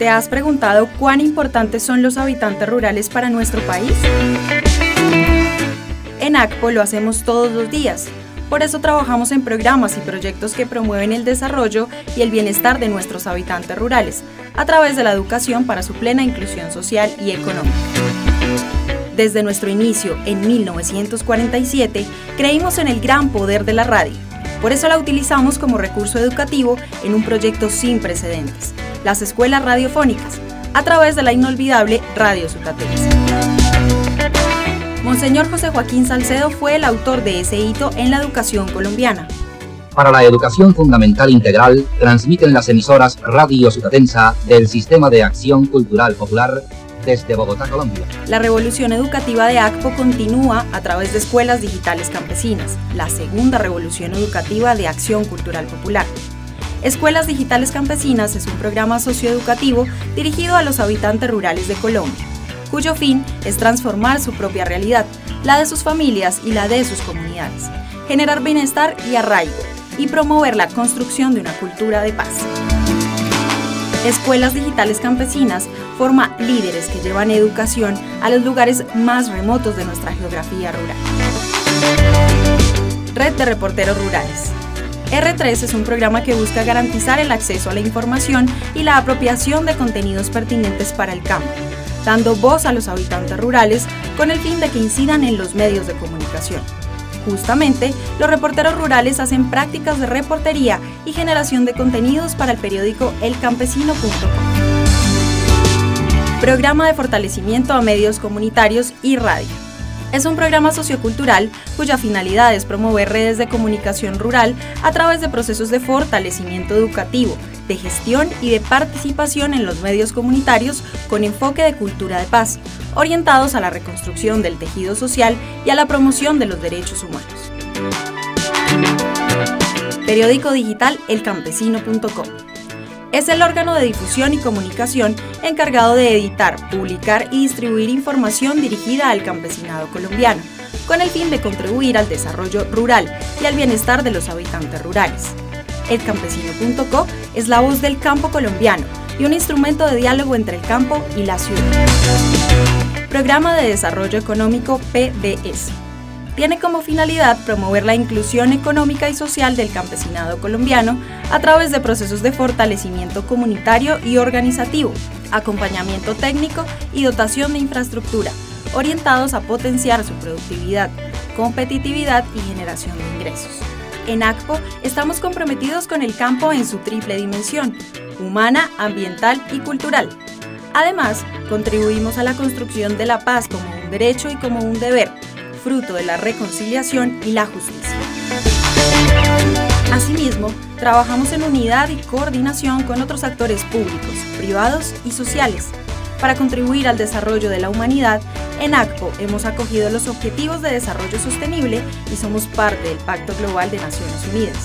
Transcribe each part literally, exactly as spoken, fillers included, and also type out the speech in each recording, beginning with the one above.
¿Te has preguntado cuán importantes son los habitantes rurales para nuestro país? En ACPO lo hacemos todos los días. Por eso trabajamos en programas y proyectos que promueven el desarrollo y el bienestar de nuestros habitantes rurales, a través de la educación para su plena inclusión social y económica. Desde nuestro inicio, en mil novecientos cuarenta y siete, creímos en el gran poder de la radio. Por eso la utilizamos como recurso educativo en un proyecto sin precedentes, las escuelas radiofónicas, a través de la inolvidable Radio Sutatensa. Monseñor José Joaquín Salcedo fue el autor de ese hito en la educación colombiana. Para la educación fundamental integral, transmiten las emisoras Radio Sutatensa del Sistema de Acción Cultural Popular desde Bogotá, Colombia. La revolución educativa de ACPO continúa a través de Escuelas Digitales Campesinas, la segunda revolución educativa de Acción Cultural Popular. Escuelas Digitales Campesinas es un programa socioeducativo dirigido a los habitantes rurales de Colombia, cuyo fin es transformar su propia realidad, la de sus familias y la de sus comunidades, generar bienestar y arraigo, y promover la construcción de una cultura de paz. Escuelas Digitales Campesinas forma líderes que llevan educación a los lugares más remotos de nuestra geografía rural. Red de Reporteros Rurales. erre tres es un programa que busca garantizar el acceso a la información y la apropiación de contenidos pertinentes para el campo, dando voz a los habitantes rurales con el fin de que incidan en los medios de comunicación. Justamente, los reporteros rurales hacen prácticas de reportería y generación de contenidos para el periódico el campesino punto com. Programa de fortalecimiento a medios comunitarios y radio. Es un programa sociocultural cuya finalidad es promover redes de comunicación rural a través de procesos de fortalecimiento educativo, de gestión y de participación en los medios comunitarios con enfoque de cultura de paz, orientados a la reconstrucción del tejido social y a la promoción de los derechos humanos. Periódico digital el campesino punto com. Es el órgano de difusión y comunicación encargado de editar, publicar y distribuir información dirigida al campesinado colombiano, con el fin de contribuir al desarrollo rural y al bienestar de los habitantes rurales. el campesino punto co es la voz del campo colombiano y un instrumento de diálogo entre el campo y la ciudad. Programa de Desarrollo Económico P D S. Tiene como finalidad promover la inclusión económica y social del campesinado colombiano a través de procesos de fortalecimiento comunitario y organizativo, acompañamiento técnico y dotación de infraestructura, orientados a potenciar su productividad, competitividad y generación de ingresos. En ACPO estamos comprometidos con el campo en su triple dimensión, humana, ambiental y cultural. Además, contribuimos a la construcción de la paz como un derecho y como un deber, fruto de la reconciliación y la justicia. Asimismo, trabajamos en unidad y coordinación con otros actores públicos, privados y sociales. Para contribuir al desarrollo de la humanidad, en ACPO hemos acogido los Objetivos de Desarrollo Sostenible y somos parte del Pacto Global de Naciones Unidas.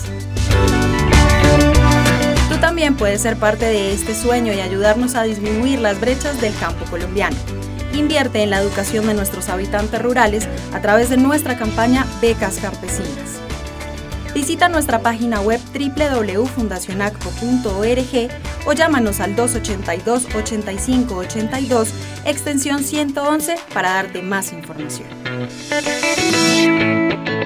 Tú también puedes ser parte de este sueño y ayudarnos a disminuir las brechas del campo colombiano. Invierte en la educación de nuestros habitantes rurales a través de nuestra campaña Becas Campesinas. Visita nuestra página web doble u doble u doble u punto fundación acpo punto org o llámanos al dos ochenta y dos, ochenta y cinco ochenta y dos, extensión ciento once para darte más información.